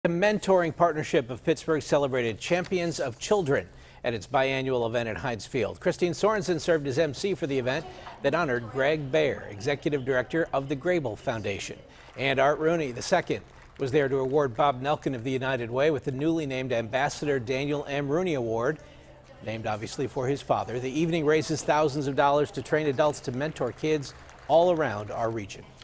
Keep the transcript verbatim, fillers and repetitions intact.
The mentoring partnership of Pittsburgh celebrated Champions of Children at its biannual event at Heinz Field. Christine Sorensen served as M C for the event that honored Greg Baer, Executive Director of the Grable Foundation. And Art Rooney, the second, was there to award Bob Nelkin of the United Way with the newly named Ambassador Daniel M. Rooney Award, named obviously for his father. The evening raises thousands of dollars to train adults to mentor kids all around our region.